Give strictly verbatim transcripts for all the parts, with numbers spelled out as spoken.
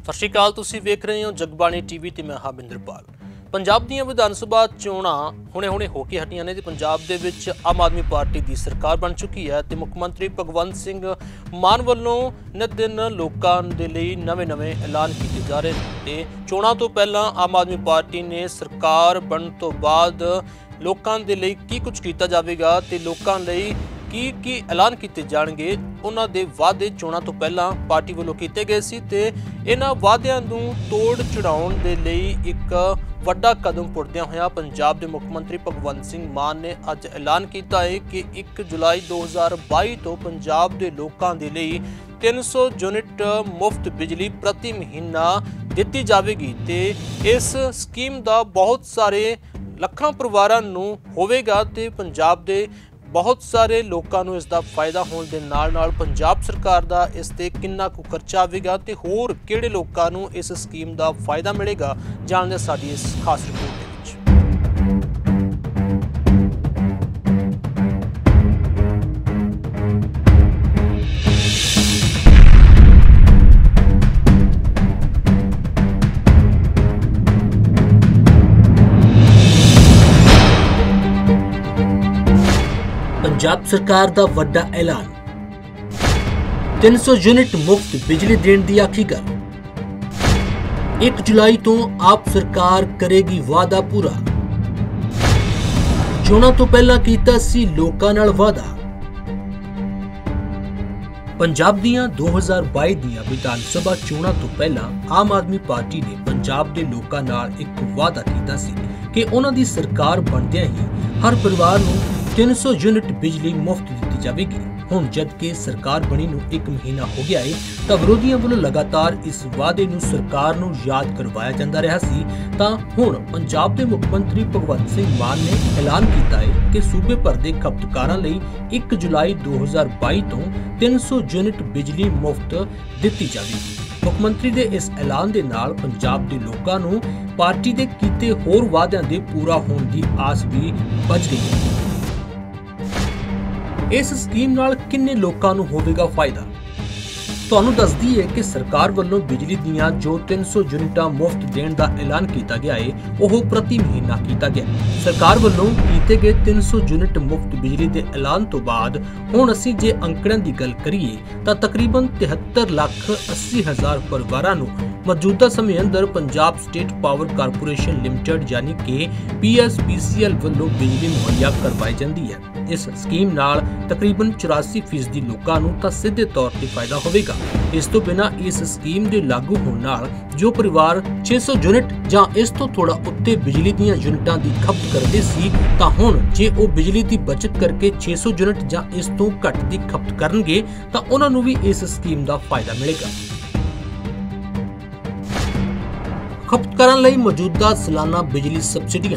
ਸਤਿ ਸ਼੍ਰੀ ਅਕਾਲ। ਤੁਸੀਂ ਵੇਖ ਰਹੇ ਹੋ ਜਗਬਾਣੀ ਟੀਵੀ ਤੇ ਮੈਂ ਹਰਵਿੰਦਰਪਾਲ। ਪੰਜਾਬ ਦੀਆਂ ਵਿਧਾਨ ਸਭਾ ਚੋਣਾਂ ਹੁਣੇ-ਹੁਣੇ ਹੋ ਕੇ ਹਟੀਆਂ ਨੇ ਤੇ ਪੰਜਾਬ ਦੇ ਵਿੱਚ ਆਮ ਆਦਮੀ ਪਾਰਟੀ ਦੀ ਸਰਕਾਰ ਬਣ ਚੁੱਕੀ ਹੈ ਤੇ ਮੁੱਖ ਮੰਤਰੀ ਭਗਵੰਤ ਸਿੰਘ ਮਾਨ ਵੱਲੋਂ ਨਿਤ ਦਿਨ ਲੋਕਾਂ ਦੇ ਲਈ ਨਵੇਂ-ਨਵੇਂ ਐਲਾਨ ਕੀਤੇ ਜਾ ਰਹੇ ਨੇ ਤੇ ਚੋਣਾਂ ਤੋਂ ਪਹਿਲਾਂ ਆਮ ਆਦਮੀ ਪਾਰਟੀ ਨੇ ਸਰਕਾਰ ਬਣਨ ਤੋਂ ਬਾਅਦ ਲੋਕਾਂ ਦੇ ਲਈ ਕੀ ਕੁਝ ਕੀਤਾ ਜਾਵੇਗਾ ਤੇ ਲੋਕਾਂ ਲਈ ਕੀ ਕੀ ਐਲਾਨ ਕੀਤੇ ਜਾਣਗੇ। ਉਹਨਾਂ ਦੇ ਵਾਅਦੇ ਚੋਣਾਂ ਤੋਂ ਪਹਿਲਾਂ ਪਾਰਟੀ ਵੱਲੋਂ ਕੀਤੇ ਗਏ ਸੀ ਤੇ ਇਹਨਾਂ ਵਾਅਦਿਆਂ ਨੂੰ ਤੋੜ ਚੜਾਉਣ ਦੇ ਲਈ ਇੱਕ ਵੱਡਾ ਕਦਮ ਪੁੱਟਦਿਆਂ ਹੋਇਆ ਪੰਜਾਬ ਦੇ ਮੁੱਖ ਮੰਤਰੀ ਭਗਵੰਤ ਸਿੰਘ ਮਾਨ ਨੇ ਅੱਜ ਐਲਾਨ ਕੀਤਾ ਹੈ ਕਿ ਇੱਕ ਜੁਲਾਈ ਦੋ ਹਜ਼ਾਰ ਬਾਈ ਤੋਂ ਪੰਜਾਬ ਦੇ ਲੋਕਾਂ ਦੇ ਲਈ ਤਿੰਨ ਸੌ ਯੂਨਿਟ ਮੁਫਤ ਬਿਜਲੀ ਪ੍ਰਤੀ ਮਹੀਨਾ ਦਿੱਤੀ ਜਾਵੇਗੀ ਤੇ ਇਸ ਸਕੀਮ ਦਾ ਬਹੁਤ ਸਾਰੇ ਲੱਖਾਂ ਪਰਿਵਾਰਾਂ ਨੂੰ ਹੋਵੇਗਾ ਤੇ ਪੰਜਾਬ ਦੇ बहुत सारे लोगों को इसका फायदा होने के नाल नाल पंजाब सरकार का इस ते कितना कुछ खर्चा आएगा तो होर किहड़े लोगों को इस स्कीम का फायदा मिलेगा, जानते साडी इस खास रिपोर्ट के विच। पंजाब सरकार का वड्डा ऐलान, तीन सौ यूनिट मुफ्त बिजली देने की आखी गल। एक जुलाई तो आप सरकार करेगी वादा पूरा। चोणां तो पहला कीता सी लोकां नाल वादा। पंजाब दियां दो हज़ार बाई दियां विधान सभा चोणां तो पहला आम आदमी पार्टी ने पंजाब दे लोकां नाल एक वादा कीता सी कि उन्हां दी सरकार बनदियां ही हर परिवार नूं तीन सौ यूनिट बिजली मुफ्त दी जाएगी। हुण जबकि सरकार बनी नूं एक महीना हो गया है तां विरोधियों वालों लगातार इस वादे नूं सरकार नूं याद करवाया जांदा रहा सी तां हुण पंजाब दे मुख मंत्री भगवंत सिंह मान ने ऐलान किया है कि सूबे भर दे खपतकारां लई एक जुलाई दो हज़ार बाई तो तीन सौ यूनिट बिजली मुफ्त दित्ती जाएगी। मुख मंत्री दे इस ऐलान दे नाल पंजाब दे लोकां नूं पार्टी दे कीते होर वादियां दे पूरा होण दी आस भी बच गई है। इस स्कीम नाल किन्ने लोकां नूं होवेगा फायदा? तुहानूं दस दईए कि सरकार वल्लों बिजली दीयां जो तीन सौ यूनिटां मुफ्त देण दा ऐलान किया गया है ओह प्रति महीना किया गया। सरकार वल्लों कीते गए तीन सौ यूनिट मुफ्त बिजली दे ऐलान तो बाद हुण असीं जे अंकड़िਆਂ ਦੀ ਗੱਲ ਕਰੀਏ ਤਾਂ तकरीबन तिहत्तर ਲੱਖ अस्सी हज़ार परिवारां नूं मौजूदा समय अंदर Punjab state power corporation limited यानी कि P S P C L वल्लों बिजली मुहैया करवाई जाती है। इस स्कीम नाल तकरीबन चौरासी फीसदी लोगों नूं तां सीधे तौर ते फायदा होवेगा। इस तो बिना इस स्कीम दे लागू होण नाल जो परिवार छे सौ यूनिट जां इस तो थोड़ा उत्ते बिजली दीयां यूनिटां दी खपत करदे सी तां हुण जे ओ बिजली दी बचत करके छे सौ यूनिट जां इस तो घट दी खपत करनगे तां उन्हां नूं भी इस स्कीम दा फायदा मिलेगा। खपतकारां लई मौजूदा सालाना बिजली सबसिडियां।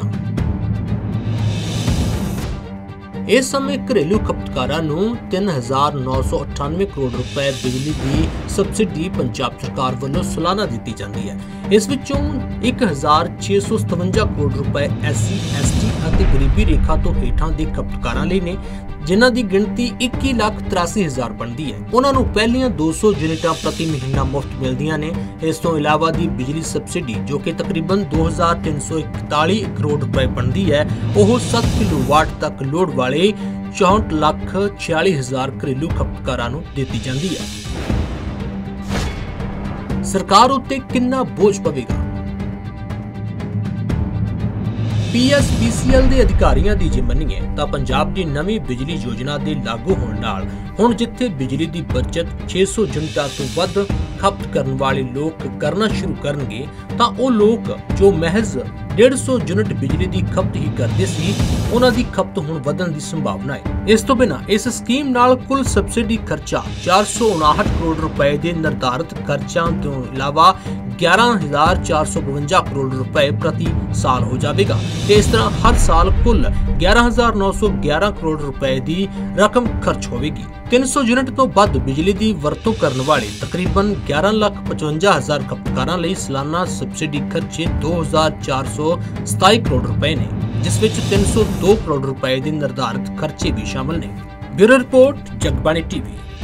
इस समय घरेलू खपतकारां नूं तीन हज़ार नौ सौ अठानवे करोड़ रुपए बिजली की सबसिडी पंजाब सरकार वालों सालाना दी जाती है। इस विचों एक हज़ार छे सौ सतवंजा करोड़ रुपए एस सी एस टी और गरीबी रेखा तो हेठां दे खपतकारां लई ने जिन्हां दी गिणती इक्की लाख तिरासी हज़ार बनती है। उन्हां नूं पहलियां दो सौ यूनिटां प्रति महीना मुफ्त मिलदियां ने। इस तो इलावा दी बिजली सबसिडी जो कि तकरीबन दो हज़ार तीन सौ इकताली करोड़ रुपए बनती है वह सत्त किलोवाट तक लोड वाले चौंठ लाख छियाली हज़ार घरेलू खपतकारां नूं दित्ती जाती है। सरकार उत्ते कितना बोझ पवेगा? P S P C L दे अधिकारियों की जे मन्नीए तां पंजाब की नवीं बिजली योजना के लागू होने नाल हुण जिथे बिजली की बचत छे सौ यूनिटां तो वध खपत करने वाले लोग करना शुरू करनगे तां ओह लोग जो महज डेढ़ सौ यूनिट बिजली की खपत ही करते सी उन्हां दी खपत हुण वधण दी संभावना है। इस तो बिना इस स्कीम नाल कुल सबसिडी खर्चा चार सौ उनाहठ करोड़ रुपए के निर्धारित खर्चा तो इलावा ग्यारह हजार चार सौ बवंजा करोड़ रुपए प्रति साल हो जाएगा। इस तरह हर साल कुल ग्यारह हजार नौ सौ ग्यारह करोड़ रुपए की रकम खर्च होगी। तीन सौ यूनिट तो वध बिजली की वरतों करने वाले तकरीबन ग्यारह लाख पचवंजा हजार खपतकारां लई सालाना सबसिडी खर्चे दो हजार चार सौ सताई करोड़ रुपए ने, जिस विच तीन सौ दो करोड़ रुपए के निर्धारित खर्चे भी शामिल ने। Bureau report Jagbani TV.